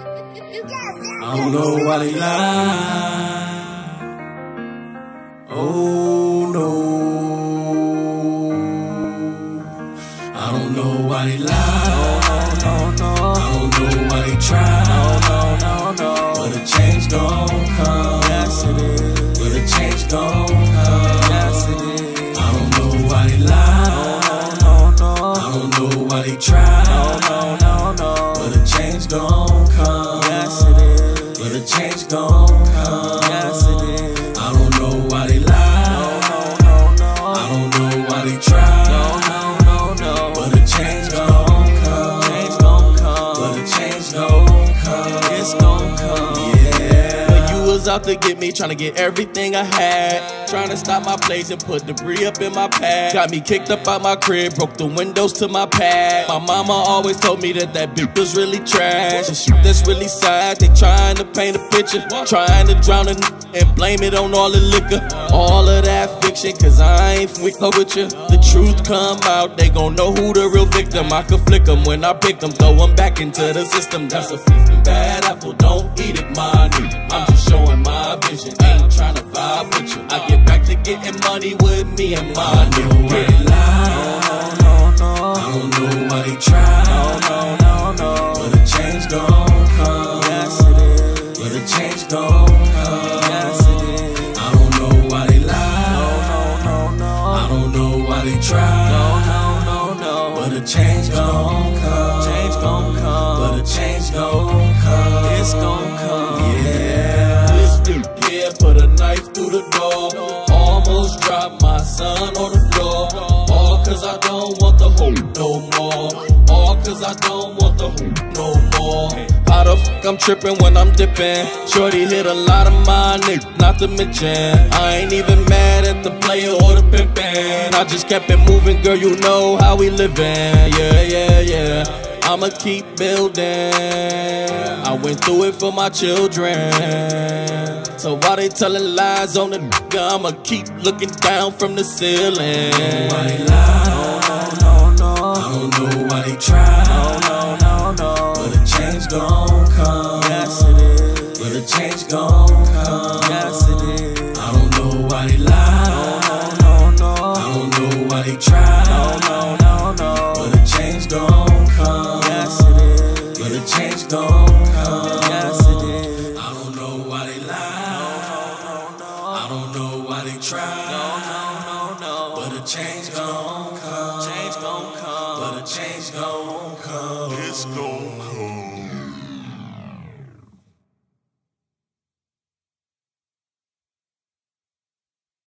I don't know why they lie. Oh no, I don't know why they lie. I don't know why they try. But a change gon' come. Yes it is. But a change gon' come. Yes it is. I don't know why they lie. I don't know why they try. But a change gon' come. Yes it is. But a change gon' come. Yes it is. I don't know why they lie. I don't know why they try. But a change gon' come. But a change gon' come. It's gon' come. Yeah. When you was out to get me, tryna get everything I had, tryna stop my place and put debris up in my pad. Got me kicked up out my crib, broke the windows to my pad. My mama always told me that bitch was really trash. The shit that's really sad, they trying to paint a picture, trying to drown a and blame it on all the liquor. All of that fiction, cause I ain't with you. The truth come out, they gon' know who the real victim. I could flick them when I pick them, throw them back into the system. That's a bad apple, don't eat it, my nigga. I'm just showing my vision, ain't tryna vibe with you. I get back to getting money with me and my nigga. I don't know why they try. But a change gon' come. Yes it is. But a change gon' come. Yes it is. I don't know why they lie. I don't know why they try. But a change gon' come. Change gon' come. But a change gon' come. It's gon' come. Yeah. This dude here put a knife through the door. Almost dropped my son on the floor. All cause I don't want the hoop no more. All cause I don't want the hoop no more. How the fuck I'm tripping when I'm dipping? Shorty hit a lot of my niggas, not to mention I ain't even mad at the player or the pimpin'. I just kept it moving, girl, you know how we livin'. Yeah. I'ma keep building. I went through it for my children. So while they telling lies on the nigga, I'ma keep looking down from the ceiling. Why they lie? I don't know why they try. But a change gon' come. Yes it is. But a change gon' come. Yes it is. I don't know why they lie. I don't know why they try. But a change gon' come. Yes it is. But a change gon' come.